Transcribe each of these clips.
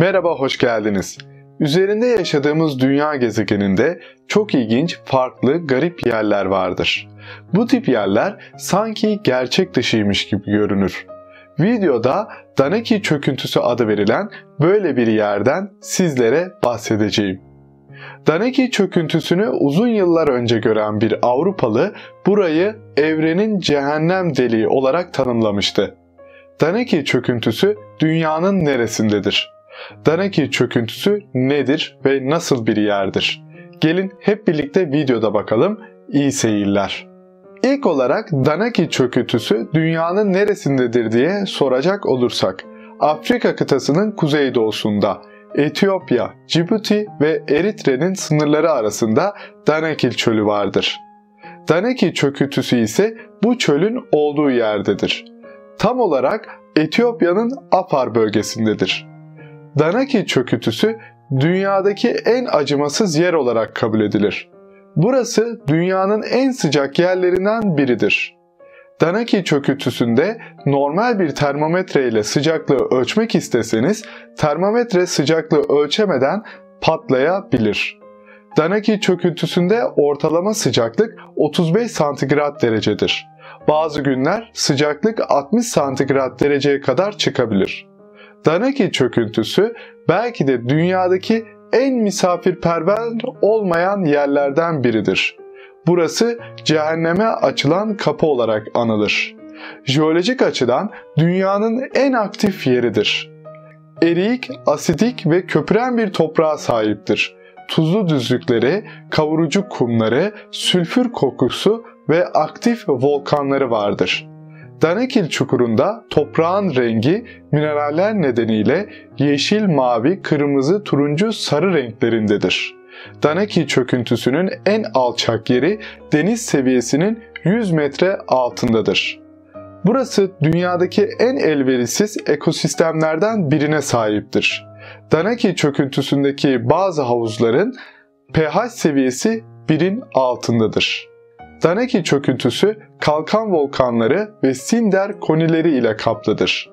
Merhaba, hoş geldiniz. Üzerinde yaşadığımız dünya gezegeninde çok ilginç, farklı, garip yerler vardır. Bu tip yerler sanki gerçek dışıymış gibi görünür. Videoda Danakil çöküntüsü adı verilen böyle bir yerden sizlere bahsedeceğim. Danakil çöküntüsünü uzun yıllar önce gören bir Avrupalı burayı evrenin cehennem deliği olarak tanımlamıştı. Danakil çöküntüsü dünyanın neresindedir? Danakil çöküntüsü nedir ve nasıl bir yerdir? Gelin hep birlikte videoda bakalım. İyi seyirler. İlk olarak Danakil çöküntüsü dünyanın neresindedir diye soracak olursak, Afrika kıtasının kuzeydoğusunda, Etiyopya, Cibuti ve Eritre'nin sınırları arasında Danakil çölü vardır. Danakil çöküntüsü ise bu çölün olduğu yerdedir. Tam olarak Etiyopya'nın Afar bölgesindedir. Danakil çöküntüsü dünyadaki en acımasız yer olarak kabul edilir. Burası dünyanın en sıcak yerlerinden biridir. Danakil çöküntüsünde normal bir termometre ile sıcaklığı ölçmek isteseniz termometre sıcaklığı ölçemeden patlayabilir. Danakil çöküntüsünde ortalama sıcaklık 35 santigrat derecedir. Bazı günler sıcaklık 60 santigrat dereceye kadar çıkabilir. Danakil çöküntüsü belki de dünyadaki en misafirperver olmayan yerlerden biridir. Burası cehenneme açılan kapı olarak anılır. Jeolojik açıdan dünyanın en aktif yeridir. Eriyik, asidik ve köpüren bir toprağa sahiptir. Tuzlu düzlükleri, kavurucu kumları, sülfür kokusu ve aktif volkanları vardır. Danakil çukurunda toprağın rengi mineraller nedeniyle yeşil, mavi, kırmızı, turuncu, sarı renklerindedir. Danakil çöküntüsünün en alçak yeri deniz seviyesinin 100 metre altındadır. Burası dünyadaki en elverişsiz ekosistemlerden birine sahiptir. Danakil çöküntüsündeki bazı havuzların pH seviyesi 1'in altındadır. Danakil çöküntüsü kalkan volkanları ve sinder konileri ile kaplıdır.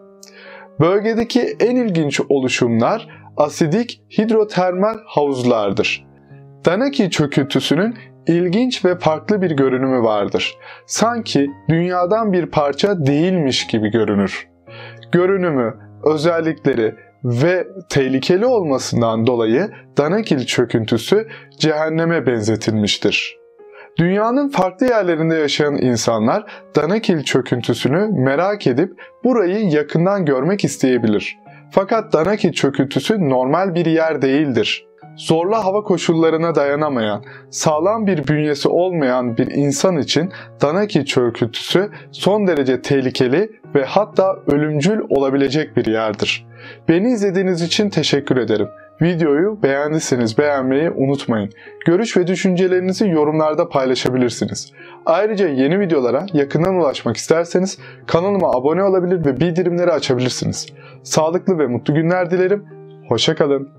Bölgedeki en ilginç oluşumlar asidik hidrotermal havuzlardır. Danakil çöküntüsünün ilginç ve farklı bir görünümü vardır. Sanki dünyadan bir parça değilmiş gibi görünür. Görünümü, özellikleri ve tehlikeli olmasından dolayı Danakil çöküntüsü cehenneme benzetilmiştir. Dünyanın farklı yerlerinde yaşayan insanlar Danakil çöküntüsünü merak edip burayı yakından görmek isteyebilir. Fakat Danakil çöküntüsü normal bir yer değildir. Zorlu hava koşullarına dayanamayan, sağlam bir bünyesi olmayan bir insan için Danakil çöküntüsü son derece tehlikeli ve hatta ölümcül olabilecek bir yerdir. Beni izlediğiniz için teşekkür ederim. Videoyu beğendiyseniz beğenmeyi unutmayın. Görüş ve düşüncelerinizi yorumlarda paylaşabilirsiniz. Ayrıca yeni videolara yakından ulaşmak isterseniz kanalıma abone olabilir ve bildirimleri açabilirsiniz. Sağlıklı ve mutlu günler dilerim. Hoşça kalın.